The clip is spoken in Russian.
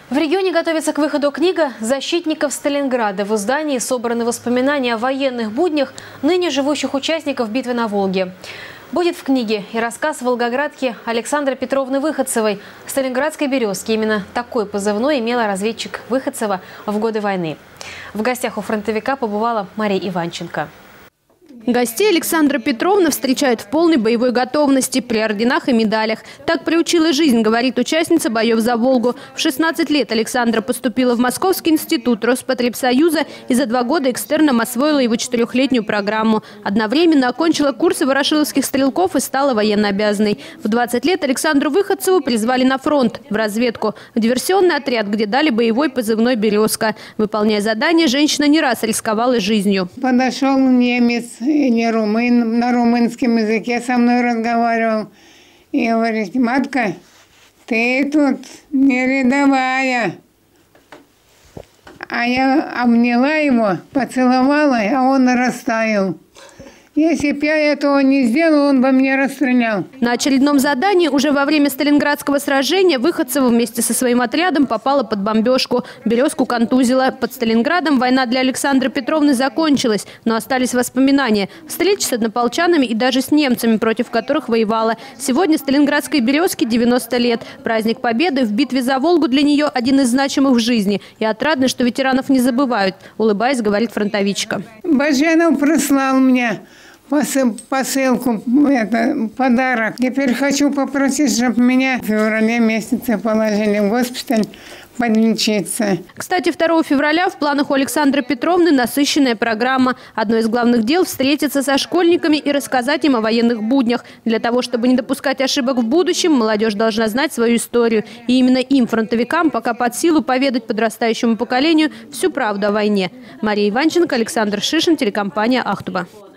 В регионе готовится к выходу книга защитников Сталинграда. В издании собраны воспоминания о военных буднях ныне живущих участников битвы на Волге. Будет в книге и рассказ волгоградки Александры Петровны Выходцевой «Сталинградской березки». Именно такой позывной имела разведчик Выходцева в годы войны. В гостях у фронтовика побывала Мария Иванченко. Гостей Александра Петровна встречают в полной боевой готовности, при орденах и медалях. Так приучила жизнь, говорит участница боев за Волгу. В 16 лет Александра поступила в Московский институт Роспотребсоюза и за 2 года экстерном освоила его 4-летнюю программу. Одновременно окончила курсы ворошиловских стрелков и стала военнообязанной. В 20 лет Александру Выходцеву призвали на фронт, в разведку, в диверсионный отряд, где дали боевой позывной «Березка». Выполняя задание, женщина не раз рисковала жизнью. Подошел немец, не румын, на румынском языке со мной разговаривал. И говорит: матка, ты тут не рядовая. А я обняла его, поцеловала, а он растаял. Если бы я этого не сделала, он бы меня расстрелял. На очередном задании уже во время Сталинградского сражения Выходцева вместе со своим отрядом попала под бомбежку. «Березку» контузила. Под Сталинградом война для Александры Петровны закончилась, но остались воспоминания. Встречи с однополчанами и даже с немцами, против которых воевала. Сегодня Сталинградской «Березке» 90 лет. Праздник Победы в битве за Волгу для нее один из значимых в жизни. И отрадно, что ветеранов не забывают, улыбаясь, говорит фронтовичка. Баженов прислал мне посылку, подарок. Теперь хочу попросить, чтобы меня в феврале месяце положили в госпиталь подлечиться. Кстати, 2 февраля в планах у Александры Петровны насыщенная программа. Одно из главных дел – встретиться со школьниками и рассказать им о военных буднях. Для того, чтобы не допускать ошибок в будущем, молодежь должна знать свою историю. И именно им, фронтовикам, пока под силу поведать подрастающему поколению всю правду о войне. Мария Иванченко, Александр Шишин, телекомпания «Ахтуба».